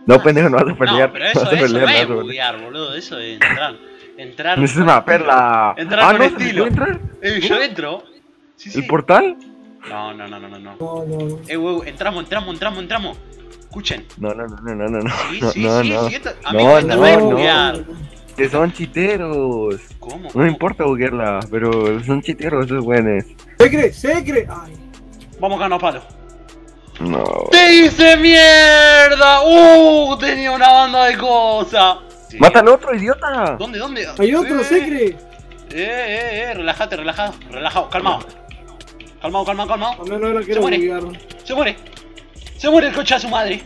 No, pendejo, no vas a pelear. No, pero no eso, vas a eso pelear, no es no vas a pelear. buguear, boludo. Eso es entrar. Entrar. Es una perla. Entrar con no, estilo. ¿se puede entrar? Yo Mira, entro. Sí, sí. ¿el portal? No. No, no. Entramos. Escuchen. No. Sí. No. Amigo, esto no es buguear. Que son chiteros. ¿Cómo? No me importa buguearla, pero son chiteros esos güeyes. ¡Secre! Ay. Vamos a ganar palo. No. ¡Te hice mierda! Tenía una banda de cosas. Sí. ¡Mata al otro, idiota! ¿Dónde? Hay otro, Secre. Relájate, relajado, calmado. Calmado. A menos no la quiero muere. buguear. Se muere el coche a su madre.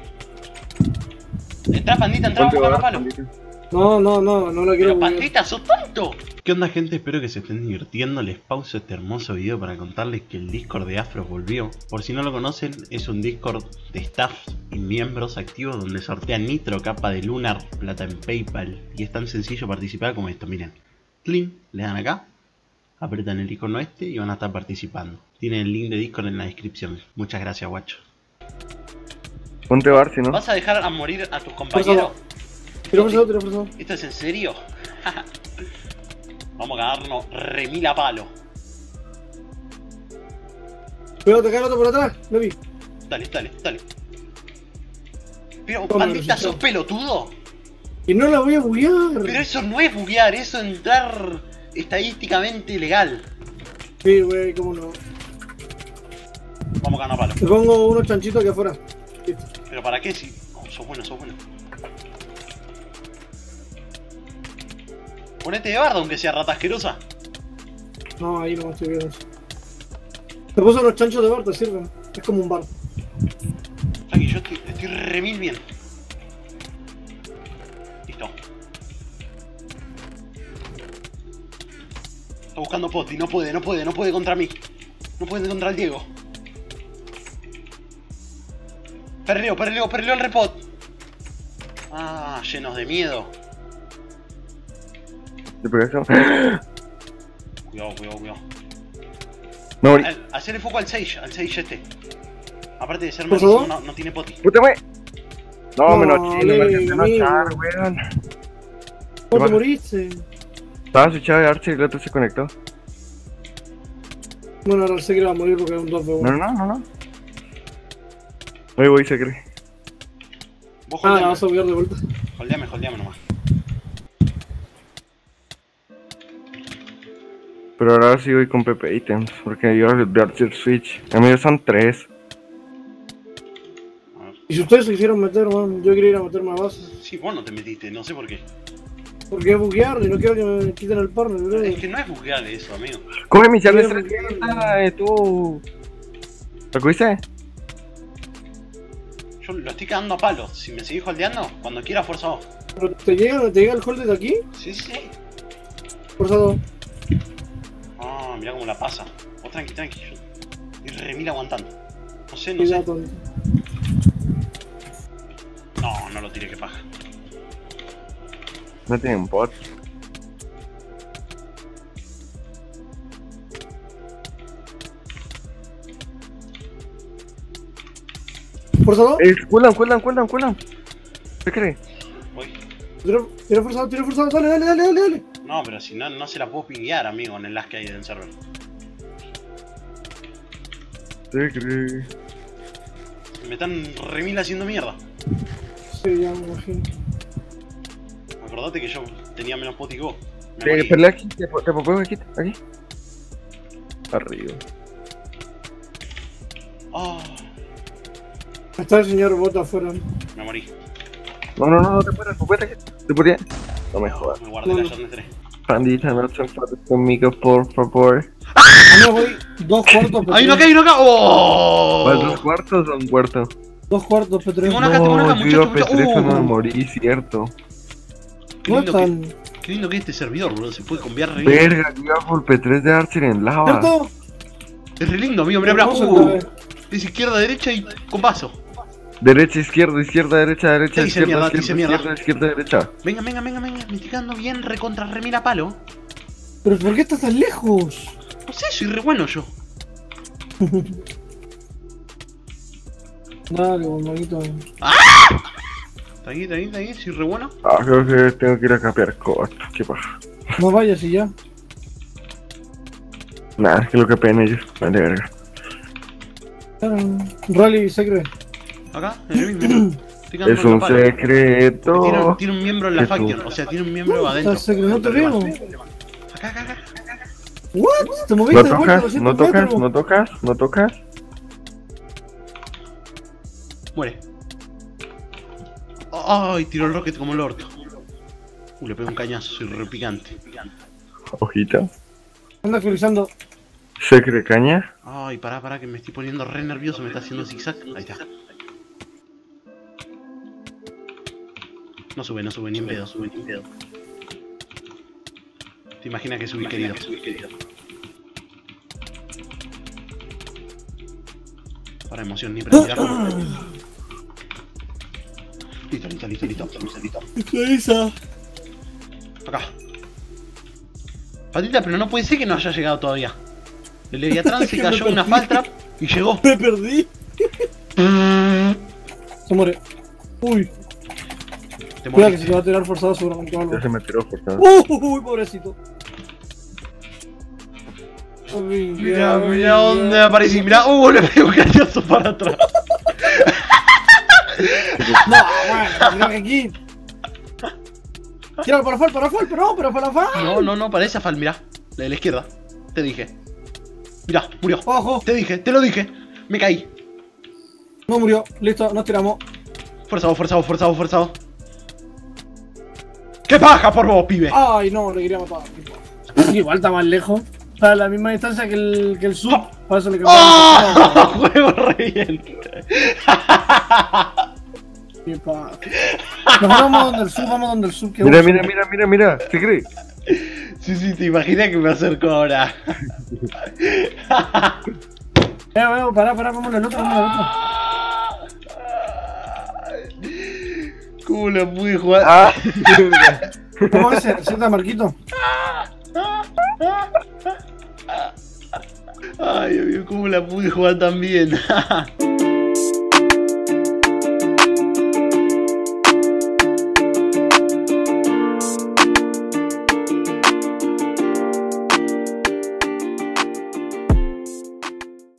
Entra, pandita, vamos a ganar palo. No la quiero Pero buguear. pandita, sos tonto. ¿Qué onda, gente? Espero que se estén divirtiendo. Les pauso este hermoso video para contarles que el Discord de Afro volvió. Por si no lo conocen, es un Discord de staff y miembros activos donde sortean Nitro, capa de Lunar, plata en PayPal. Y es tan sencillo participar como esto, miren. Clean, le dan acá, apretan el icono este y van a estar participando. Tienen el link de Discord en la descripción. Muchas gracias, guacho. Ponte Barsi, ¿no? ¿Vas a dejar a morir a tus compañeros? Tiro forzado. ¿Esto es en serio? Vamos a ganarnos remil a palo. Cuidado, te cae el otro por atrás. Lo vi. Dale. Pero, Toma, pandita, resultado. ¿sos pelotudo? Y no la voy a buguear. Pero eso no es buguear, eso es entrar estadísticamente legal. Sí, güey, cómo no. Vamos a ganar palo. Te pongo unos chanchitos aquí afuera. Listo. ¿Pero para qué si...? Oh, sos bueno. Ponete de barda aunque sea rata asquerosa. No, ahí no estoy viendo eso. Te puse unos chanchos de bar, te sirven. Es como un bar. Tranqui, yo estoy remil bien. Listo. Está buscando Poti, no puede contra mí. No puede contra el Diego. Perleo el repot. Ah, llenos de miedo. ¿Te pegaste? Cuidado. No, morí. Hacerle foco al Sage este. Aparte de ser ¿Por malísimo, favor? no tiene Poti. ¡Puta wey! No, No, me noché, me alcancé a amigo. nochar, weón. ¿Cómo va? te moriste? Estaba switchado de Archer y el otro se conectó. Bueno, ahora el Secre va a morir porque es un 2v1. No. Voy, se cree. Vos Ah, la holdeame, vas a buguear de vuelta. holdeame nomás. Pero ahora sí voy con Pepe Items, porque yo de Archer Switch. A mí son 3. A ver. Y si ustedes se quisieron meter, man, yo quería ir a meterme a base. Sí, vos no te metiste, no sé por qué. Porque es buguear y no quiero que me quiten el partner, bro. Es que no es buguear eso, amigo. Coge mi charla Sí, estrella, tú. ¿Lo cogiste? Yo lo estoy cagando a palos. Si me seguís holdeando, cuando quiera fuerza vos. Pero ¿te llega el hold de aquí? Sí. Forzado. Ah, mirá cómo la pasa. Vos tranqui. Yo estoy remil aguantando. No sé. Cuidado, tonto. No lo tiré, que paja. No tienen bot. ¿Forzado? Cuelan. ¿Qué crees? Voy. Tira forzado, dale. No, pero si no se la puedo pinguear, amigo, en el las que hay del server. ¿Qué crees? Me están remil haciendo mierda. Sí, ya me imagino. Acordate que yo tenía menos poti que vos. Me morí. Pelea aquí, te popeo aquí. Arriba. Ah, Está el señor Bota afuera. me morí. No te puedes, popete aquí. ¿Te podías? No me jodas. Me guardé la Jordan 3. Pandita, no se enfades conmigo, por favor. Amigo, voy 2 cuartos P3. ¡Hay uno acá! ¡Oh! ¿Vas 2 cuartos o 1 cuarto? 2 cuartos P3. Tengo una acá, muchacho. yo P3 no me morí, cierto. Qué No lindo, están. qué lindo que es este servidor, bro. Se puede cambiar re bien. Verga, yo iba por P3 de Archer en lava. ¿Cierto? Es re lindo, amigo. Mirá. Hermoso el bebé. Es izquierda, derecha y con paso. Derecha, izquierda, derecha, Te hice izquierda, mierda. izquierda, derecha. Venga. Me estoy quedando bien recontra remila palo. ¿Pero por qué estás tan lejos? No sé, soy re bueno yo. Dale, bonito. Tranqui, soy re bueno. Ah, creo que tengo que ir a capear cosas. ¿Qué pasa? No vayas y ya. Nada, es que lo capeen ellos. Vale, verga. Claro. Rally secret. Acá, en el mismo. Estoy quedando Es un atrapado. secreto. Tiene un miembro en la que faction, tú- o sea, tiene un miembro adentro. Estás secret, no te veo. Acá. What? Te No moviste de vuelta a tocas, 200 no tocas, metros. no tocas, no tocas. Muere. Ay, tiró el rocket como el orto. Le pego un cañazo, soy re picante. Hojita. Anda actualizando. Secret caña. Ay, pará, que me estoy poniendo re nervioso, me está haciendo zigzag. Ahí está. No sube ni en pedo. Te imaginas que subí, querido. Para emoción, ni para tirarlo. Listo. Actualiza. Acá. Patita, pero no puede ser que no haya llegado todavía. El Leviatán se Que cayó me en una perdí. fall trap y llegó. Me perdí. Se muere. Uy, Te cuidado que se te va moriste. a tirar forzado seguramente o algo. Ya se me tiró forzado. Uy, pobrecito. Uy, Mira dónde aparecí. Mira, le pego un cañazo para atrás. No, bueno, mira que aquí. Tira para fall, pero no, pero para fall. No, para esa fall, mirá. La de la izquierda. Te dije. Mirá, murió. Ojo, Te lo dije. Me caí. no murió. Listo, nos tiramos. Forzado. ¡Qué paja por vos, pibe! Ay, no, le quería matar. Igual está más lejos. Está a la misma distancia que el sub. Para eso le cambiamos. ¡Oh! Juego re bien. Qué paja. Nos vamos donde el sub, vamos donde el sub. Que Mira. Secret. Sí, te imaginas que me acerco ahora. Pará, vamos al otro. ¿Cómo la pude jugar? Ah, ¿Cómo es ese? ¿Receta, Marquito? Ay, Dios mío, ¿cómo la pude jugar tan bien?